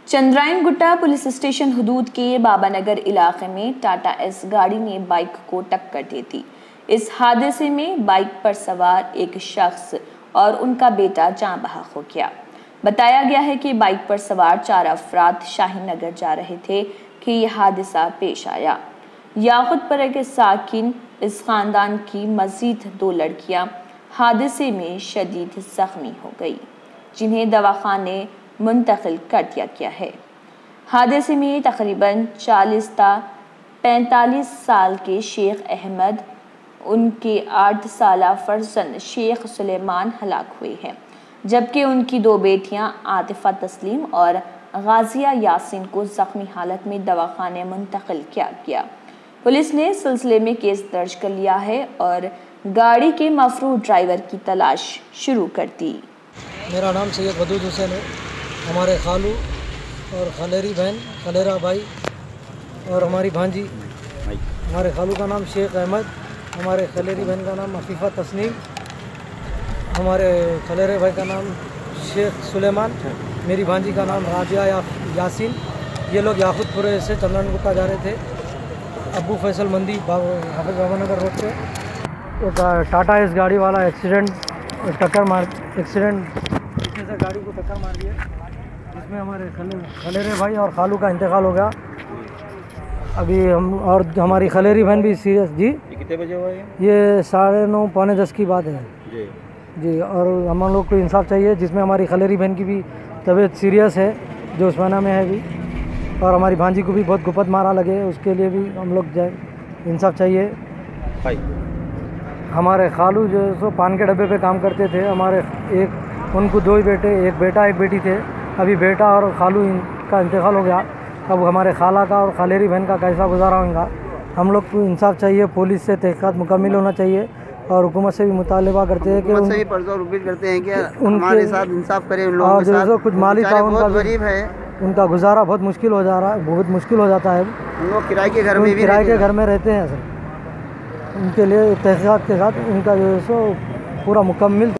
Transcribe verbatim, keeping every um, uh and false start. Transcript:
Chandrayaan Gutta police station हदूद के बाबानगर इलाके में टाटा एस गाड़ी ने बाइक को टक्कर दे दी। इस हादसे में बाइक पर सवार एक शख्स और उनका बेटा जान बहक हो गया। बताया गया है कि बाइक पर सवार चार अफराद शाहीन नगर जा रहे थे कि यह हादसा पेश आया। याकुतपुरा के साकिन इस खानदान की मजीद दो लड़कियां हादसे में शदीद जख्मी हो गई, जिन्हें दवाखाने मुंतकिल कर दिया गया है। हादसे में तकरीबन चालीस ता पैंतालीस साल के शेख अहमद, उनके आठ साल फर्जंद शेख सुलेमान हलाक हुए हैं, जबकि उनकी दो बेटियां आतिफा तस्लीम और गाजिया यासीन को जख्मी हालत में दवाखाने मुंतकिल किया गया। पुलिस ने सिलसिले में केस दर्ज कर लिया है और गाड़ी के मफरूर ड्राइवर की तलाश शुरू कर दी। मेरा नाम सैयद वदूद हुसैन है। हमारे खालू और खलेरी बहन खलेरा भाई और हमारी भांजी, हमारे खालू का नाम शेख अहमद, हमारे खलेरी बहन का नाम अफीफ़ा तस्नीम, हमारे खलेरे भाई का नाम शेख सुलेमान, मेरी भांजी का नाम राजिया या यासीन। ये लोग याकुतपुरे से चंद्रायन गुट्टा जा रहे थे अबू फैसल मंदी हाफिज बाबानगर रोड पे। तो टाटा एस गाड़ी वाला एक्सीडेंट टक्कर मार एक्सीडेंट पीछे से गाड़ी को टक्कर मार दिया, जिसमें हमारे खले खलेरे भाई और खालू का इंतकाल हो गया। अभी हम और हमारी खलेरी बहन भी सीरियस। जी कितने बजे हुआ ये? ये साढ़े नौ पौने दस की बात है जी जी। और हम लोग को इंसाफ चाहिए, जिसमें हमारी खलेरी बहन की भी तबीयत सीरियस है, जो उस्माना में है अभी, और हमारी भांजी को भी बहुत गुपत मारा लगे, उसके लिए भी हम लोग जाए इंसाफ चाहिए। भाई हमारे खालू जो सो पान के डब्बे पे काम करते थे, हमारे एक उनको दो ही बेटे, एक बेटा एक बेटी थे। अभी बेटा और खालू का इंतकाल हो गया। अब हमारे खाला का और खलेरी बहन का कैसा गुजारा होगा, हम लोग को इंसाफ चाहिए। पुलिस से तहक़ीक़ात मुकम्मल होना चाहिए और हुकूमत से भी मुतालबा करते हैं कि उन, से भी परजोर करते हैं कि हमारे साथ इंसाफ करें। लोगों और के साथ जो कुछ माली ताउन का गरीब है, उनका गुजारा बहुत मुश्किल हो जा रहा है, बहुत मुश्किल हो जाता है। उन लोग किराए के घर में भी किराए के घर में रहते हैं सर। उनके लिए तहक़ीक़ात के साथ उनका जो है सो पूरा मुकम्मल